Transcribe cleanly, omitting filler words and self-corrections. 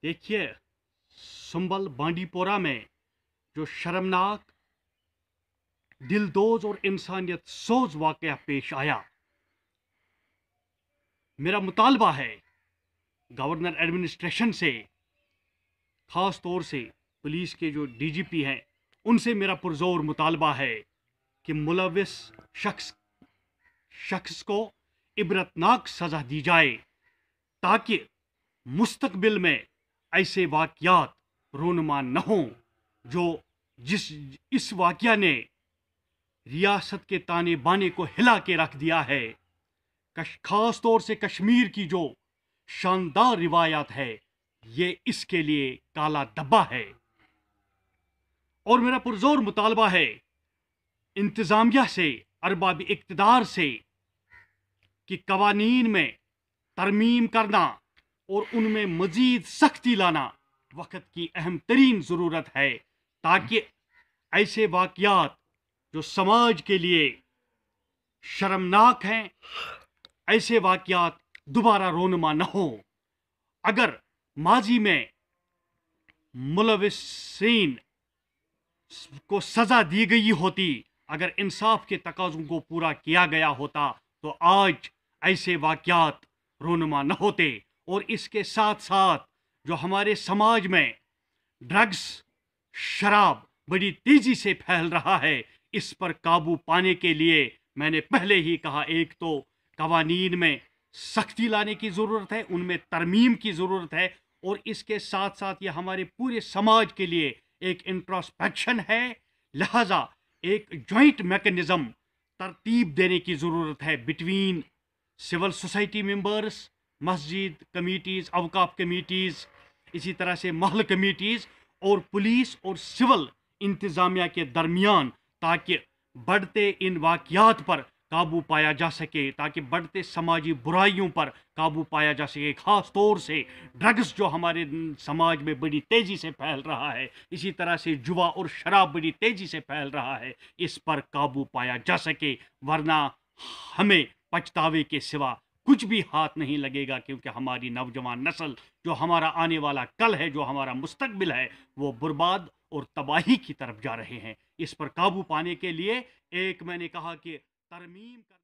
देखिए, संभल बांडीपोरा में जो शर्मनाक, दिलदोज और इंसानियत सोज वाकया पेश आया, मेरा मुतालबा है गवर्नर एडमिनिस्ट्रेशन से, ख़ास तौर से पुलिस के जो डीजीपी हैं, उनसे मेरा पुरज़ोर मुतालबा है कि मुलविस शख्स को इबरतनाक सज़ा दी जाए, ताकि मुस्तकबिल में ऐसे वाक़यात रोनुमा न हों जो इस वाक़या ने रियासत के ताने बाने को हिला के रख दिया है। खास तौर से कश्मीर की जो शानदार रिवायात है, ये इसके लिए काला धब्बा है। और मेरा पुरजोर मुतालबा है इंतज़ामिया से, अरबाब इक़्तिदार से, कि कवानीन में तरमीम करना और उनमें मज़ीद सख्ती लाना वक्त की अहम तरीन ज़रूरत है, ताकि ऐसे वाक़यात जो समाज के लिए शर्मनाक हैं, ऐसे वाक़यात दोबारा रोनुमा न हो। अगर माजी में मुलविसीन को सज़ा दी गई होती, अगर इंसाफ के तकाज़ों को पूरा किया गया होता, तो आज ऐसे वाक़यात रोनुमा न होते। और इसके साथ साथ जो हमारे समाज में ड्रग्स, शराब बड़ी तेज़ी से फैल रहा है, इस पर काबू पाने के लिए मैंने पहले ही कहा, एक तो कवानीन में सख्ती लाने की ज़रूरत है, उनमें तरमीम की ज़रूरत है, और इसके साथ साथ ये हमारे पूरे समाज के लिए एक इंट्रोस्पेक्शन है। लिहाजा एक जॉइंट मैकेनिज़्म तरतीब देने की ज़रूरत है बिटवीन सिविल सोसाइटी मेंबर्स, मस्जिद कमेटीज़, अवकाफ कमेटीज़, इसी तरह से महल कमेटीज़ और पुलिस और सिविल इंतज़ामिया के दरमियान, ताकि बढ़ते इन वाक़यात पर काबू पाया जा सके, ताकि बढ़ते समाजी बुराइयों पर काबू पाया जा सके। ख़ास तौर से ड्रग्स जो हमारे समाज में बड़ी तेज़ी से फैल रहा है, इसी तरह से जुआ और शराब बड़ी तेज़ी से फैल रहा है, इस पर काबू पाया जा सके, वरना हमें पछतावे के सिवा कुछ भी हाथ नहीं लगेगा, क्योंकि हमारी नौजवान नस्ल, जो हमारा आने वाला कल है, जो हमारा मुस्तकबिल है, वो बर्बाद और तबाही की तरफ जा रहे हैं। इस पर काबू पाने के लिए एक मैंने कहा कि तरमीम